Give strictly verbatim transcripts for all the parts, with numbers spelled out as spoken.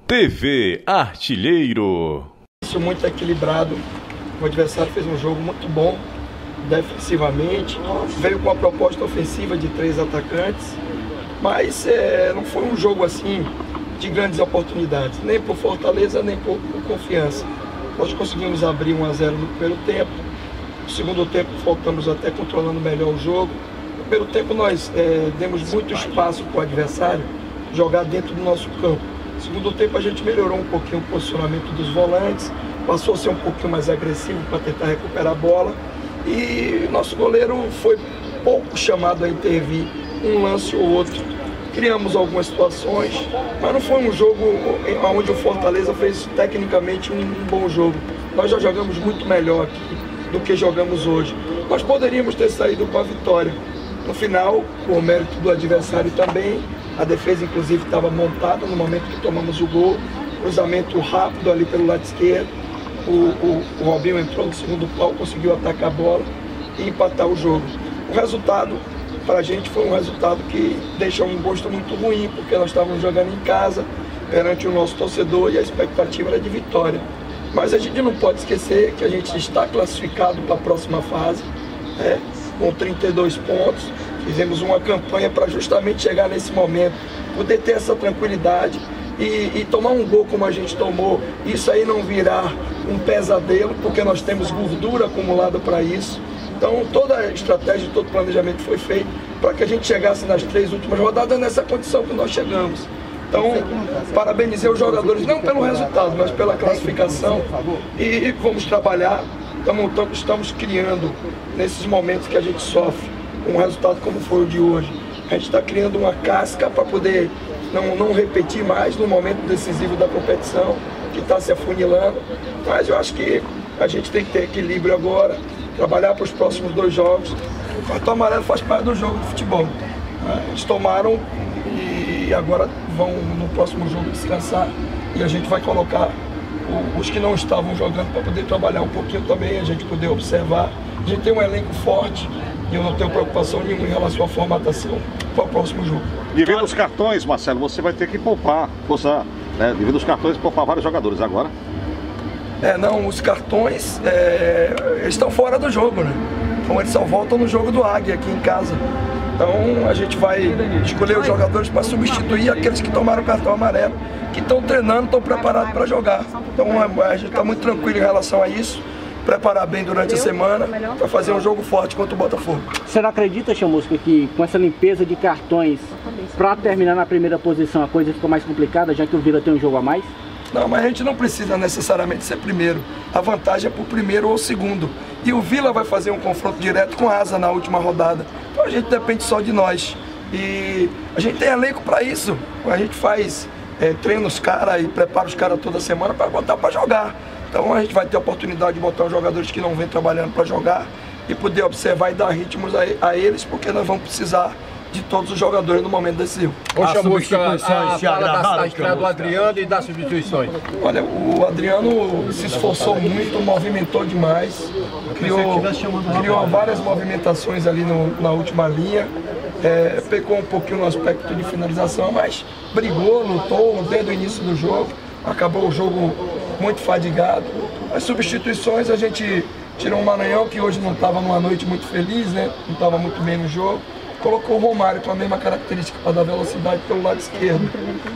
T V Artilheiro. Isso muito equilibrado. O adversário fez um jogo muito bom defensivamente, veio com a proposta ofensiva de três atacantes, mas é, não foi um jogo assim de grandes oportunidades, nem por Fortaleza, nem por, por Confiança. Nós conseguimos abrir um a zero no primeiro tempo, no segundo tempo voltamos até controlando melhor o jogo. No primeiro tempo nós é, demos muito espaço para o adversário jogar dentro do nosso campo. No segundo tempo a gente melhorou um pouquinho o posicionamento dos volantes, passou a ser um pouquinho mais agressivo para tentar recuperar a bola. E nosso goleiro foi pouco chamado a intervir, um lance ou outro. Criamos algumas situações, mas não foi um jogo onde o Fortaleza fez tecnicamente um, um bom jogo. Nós já jogamos muito melhor aqui do que jogamos hoje. Nós poderíamos ter saído com a vitória. No final, por mérito do adversário também, a defesa inclusive estava montada no momento que tomamos o gol. Cruzamento rápido ali pelo lado esquerdo. O, o, o Robinho entrou no segundo pau, conseguiu atacar a bola e empatar o jogo. O resultado, para a gente, foi um resultado que deixa um gosto muito ruim, porque nós estávamos jogando em casa, perante o nosso torcedor, e a expectativa era de vitória. Mas a gente não pode esquecer que a gente está classificado para a próxima fase, né, com trinta e dois pontos. Fizemos uma campanha para justamente chegar nesse momento, poder ter essa tranquilidade e, e tomar um gol como a gente tomou, isso aí não virar um pesadelo, porque nós temos gordura acumulada para isso. Então toda a estratégia, todo o planejamento foi feito para que a gente chegasse nas três últimas rodadas nessa condição que nós chegamos. Então, parabenizei os jogadores, não pelo resultado, mas pela classificação, e vamos trabalhar. Estamos, estamos criando, nesses momentos que a gente sofre, um resultado como foi o de hoje. A gente está criando uma casca para poder não, não repetir mais no momento decisivo da competição, que está se afunilando, mas eu acho que a gente tem que ter equilíbrio agora, trabalhar para os próximos dois jogos. O cartão amarelo faz parte do jogo de futebol. Eles tomaram e agora vão no próximo jogo descansar, e a gente vai colocar os que não estavam jogando para poder trabalhar um pouquinho também, a gente poder observar. A gente tem um elenco forte e eu não tenho preocupação nenhuma em relação à formatação para o próximo jogo. Devido aos cartões, Marcelo, você vai ter que poupar, forçar, né? Devido aos cartões, poupar vários jogadores agora. É, não, os cartões, é, eles estão fora do jogo, né? Então eles só voltam no jogo do Águia aqui em casa. Então a gente vai escolher os jogadores para substituir aqueles que tomaram cartão amarelo, que estão treinando, estão preparados para jogar. Então a gente está muito tranquilo em relação a isso, preparar bem durante a semana para fazer um jogo forte contra o Botafogo. Você não acredita, Chamusca, que com essa limpeza de cartões, para terminar na primeira posição, a coisa fica mais complicada, já que o Vila tem um jogo a mais? Não, mas a gente não precisa necessariamente ser primeiro. A vantagem é para o primeiro ou segundo. E o Vila vai fazer um confronto direto com a Asa na última rodada. Então a gente depende só de nós. E a gente tem elenco para isso. A gente faz, é, treina os caras e prepara os caras toda semana para botar para jogar. Então a gente vai ter a oportunidade de botar os jogadores que não vêm trabalhando para jogar e poder observar e dar ritmos a, a eles, porque nós vamos precisar de todos os jogadores no momento decisivo. Ô, Chamusca, a fala da estreia do Adriano e das substituições. Olha, o Adriano se esforçou muito, movimentou demais, criou, criou várias movimentações ali no, na última linha, é, pecou um pouquinho no aspecto de finalização, mas brigou, lutou desde o início do jogo, acabou o jogo muito fadigado. As substituições, a gente tirou o Maranhão, que hoje não estava numa noite muito feliz, né? Não estava muito bem no jogo. Colocou o Romário com a mesma característica para dar velocidade pelo lado esquerdo.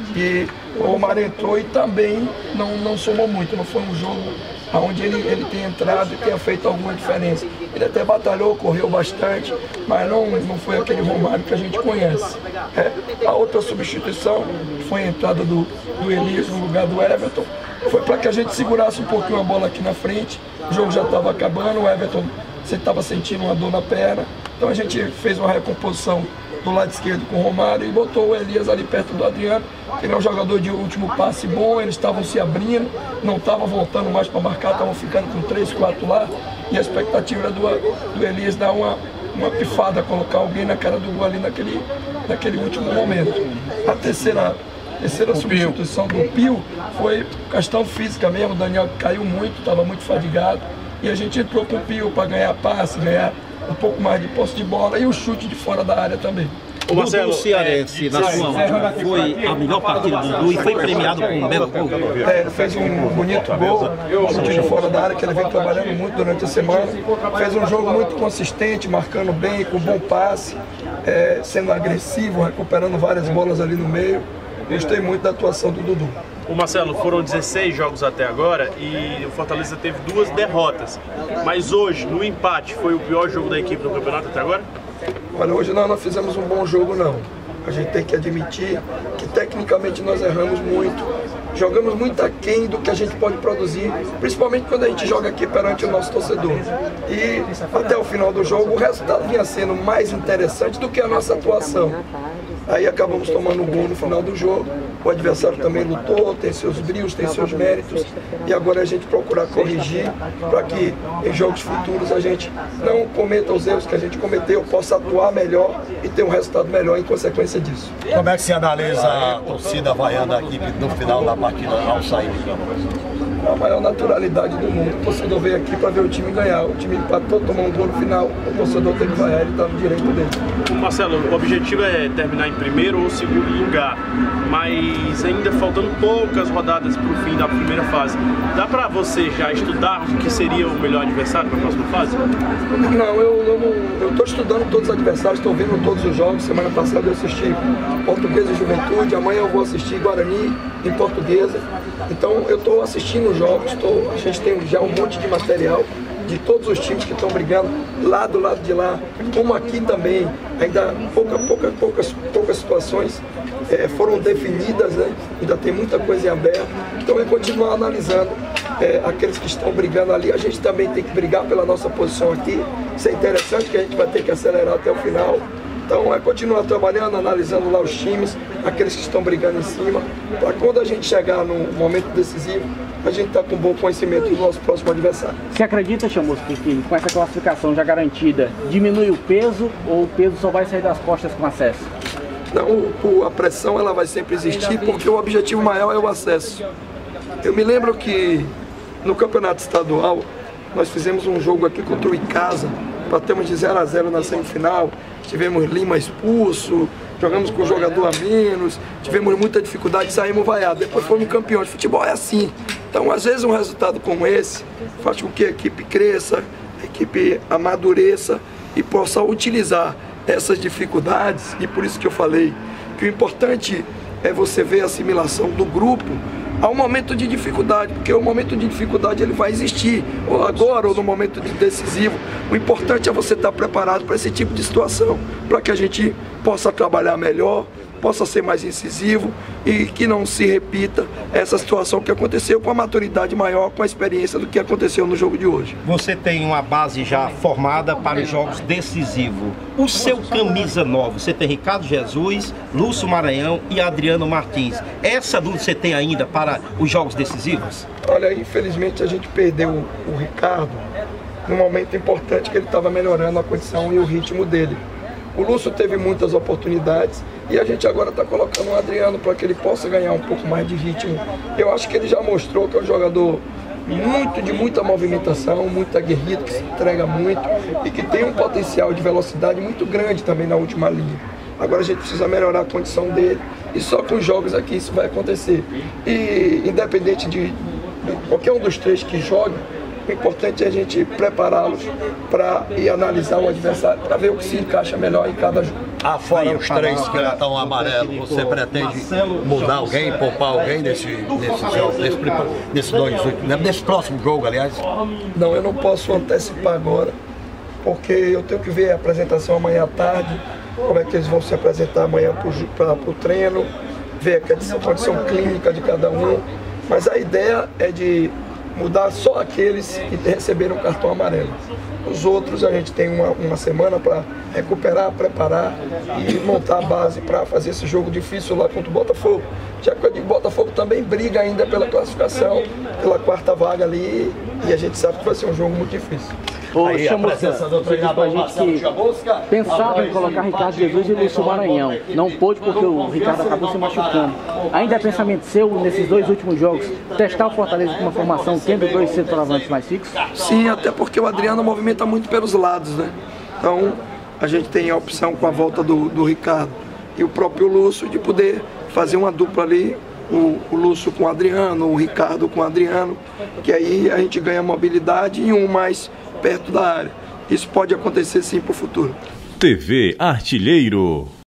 E o Romário entrou e também não, não somou muito. Não foi um jogo onde ele, ele tenha entrado e tenha feito alguma diferença. Ele até batalhou, correu bastante, mas não, não foi aquele Romário que a gente conhece. É, a outra substituição foi a entrada do, do Elias no lugar do Everton. Foi para que a gente segurasse um pouquinho a bola aqui na frente. O jogo já estava acabando, o Everton você estava sentindo uma dor na perna. Então a gente fez uma recomposição do lado esquerdo com o Romário e botou o Elias ali perto do Adriano. Ele é um jogador de último passe bom, eles estavam se abrindo, não estavam voltando mais para marcar, estavam ficando com três, quatro lá. E a expectativa era do, do Elias dar uma, uma pifada, colocar alguém na cara do gol ali naquele, naquele último momento. A terceira, terceira substituição do Pio foi questão física mesmo, o Daniel caiu muito, estava muito fadigado. E a gente entrou com o Pio para ganhar passe, ganhar um pouco mais de posse de bola e o chute de fora da área também. O Marcelo, o Cearense, na sua última, foi a melhor partida do Dudu e foi premiado com um belo gol. É, ele fez um bonito gol, chute de fora da área, que ele vem trabalhando muito durante a semana. Fez um jogo muito consistente, marcando bem, com bom passe, é, sendo agressivo, recuperando várias bolas ali no meio. Gostei muito da atuação do Dudu. O Marcelo, foram dezesseis jogos até agora e o Fortaleza teve duas derrotas. Mas hoje, no empate, foi o pior jogo da equipe no campeonato até agora? Olha, hoje nós não fizemos um bom jogo, não. A gente tem que admitir que tecnicamente nós erramos muito. Jogamos muito aquém do que a gente pode produzir, principalmente quando a gente joga aqui perante o nosso torcedor. E até o final do jogo o resultado vinha sendo mais interessante do que a nossa atuação. Aí acabamos tomando um gol no final do jogo. O adversário também lutou, tem seus brilhos, tem seus méritos. E agora a gente procurar corrigir para que em jogos futuros a gente não cometa os erros que a gente cometeu, possa atuar melhor e ter um resultado melhor em consequência disso. Como é que se analisa a torcida havaiana da equipe no final da partida ao sair do campo? A maior naturalidade do mundo. O torcedor veio aqui para ver o time ganhar. O time empatou, tomou um gol no final. O torcedor tem que vaiar, ele está no direito dele. Marcelo, o objetivo é terminar em primeiro ou segundo lugar, mas ainda faltando poucas rodadas para o fim da primeira fase. Dá para você já estudar o que seria o melhor adversário para a próxima fase? Não, eu estou estudando todos os adversários, estou vendo todos os jogos. Semana passada eu assisti Portuguesa e Juventude, amanhã eu vou assistir Guarani e Portuguesa. Então eu estou assistindo os jogos, tô, a gente tem já um monte de material de todos os times que estão brigando lá do lado de lá, como aqui também, ainda pouca, pouca, poucas, poucas situações é, foram definidas, né? Ainda tem muita coisa em aberto, então é continuar analisando é, aqueles que estão brigando ali. A gente também tem que brigar pela nossa posição aqui, isso é interessante, que a gente vai ter que acelerar até o final. Então é continuar trabalhando, analisando lá os times, aqueles que estão brigando em cima, para quando a gente chegar no momento decisivo, a gente está com bom conhecimento do nosso próximo adversário. Você acredita, Chamusca, que com essa classificação já garantida, diminui o peso ou o peso só vai sair das costas com acesso? Não, o, o, a pressão ela vai sempre existir porque o objetivo maior é o acesso. Eu me lembro que no campeonato estadual nós fizemos um jogo aqui contra o Icasa, batemos de zero a zero na semifinal, tivemos Lima expulso, jogamos com um jogador a menos, tivemos muita dificuldade, saímos vaiados, depois fomos campeões. Futebol é assim. Então, às vezes, um resultado como esse faz com que a equipe cresça, a equipe amadureça e possa utilizar essas dificuldades. E por isso que eu falei que o importante é você ver a assimilação do grupo ao momento de dificuldade, porque o momento de dificuldade ele vai existir, ou agora ou no momento de decisivo. O importante é você estar preparado para esse tipo de situação, para que a gente possa trabalhar melhor, possa ser mais incisivo e que não se repita essa situação que aconteceu, com a maturidade maior, com a experiência do que aconteceu no jogo de hoje. Você tem uma base já formada para os jogos decisivos. O seu camisa nova, você tem Ricardo Jesus, Lúcio Maranhão e Adriano Martins. Essa dúvida você tem ainda para os jogos decisivos? Olha, infelizmente a gente perdeu o Ricardo num momento importante que ele estava melhorando a condição e o ritmo dele. O Lúcio teve muitas oportunidades e a gente agora está colocando o Adriano para que ele possa ganhar um pouco mais de ritmo. Eu acho que ele já mostrou que é um jogador muito de muita movimentação, muito aguerrido, que se entrega muito e que tem um potencial de velocidade muito grande também na última linha. Agora a gente precisa melhorar a condição dele e só com os jogos aqui isso vai acontecer. E independente de, de qualquer um dos três que jogue, o importante é a gente prepará-los para ir analisar o adversário, para ver o que se encaixa melhor em cada jogo. Ah, fora os três que já estão amarelos, você pretende mudar alguém, poupar alguém nesse, nesse jogo, nesse, nesse, dois, nesse próximo jogo, aliás? Não, eu não posso antecipar agora, porque eu tenho que ver a apresentação amanhã à tarde, como é que eles vão se apresentar amanhã para o treino, ver a condição clínica de cada um, mas a ideia é de mudar só aqueles que receberam o cartão amarelo. Os outros a gente tem uma, uma semana para recuperar, preparar e montar a base para fazer esse jogo difícil lá contra o Botafogo. Já que o Botafogo também briga ainda pela classificação, pela quarta vaga ali, e a gente sabe que vai ser um jogo muito difícil. Ô, Chamusca, você disse pra gente que pensava em colocar Ricardo Jesus e Lúcio Maranhão. Não pôde porque o Ricardo acabou se machucando. Ainda é pensamento seu, nesses dois últimos jogos, testar o Fortaleza com uma formação tendo dois centroavantes mais fixos? Sim, até porque o Adriano movimenta muito pelos lados, né? Então, a gente tem a opção com a volta do, do Ricardo e o próprio Lúcio, de poder fazer uma dupla ali, o, o Lúcio com o Adriano, o Ricardo com o Adriano, que aí a gente ganha mobilidade e um mais perto da área. Isso pode acontecer sim para o futuro. T V Artilheiro.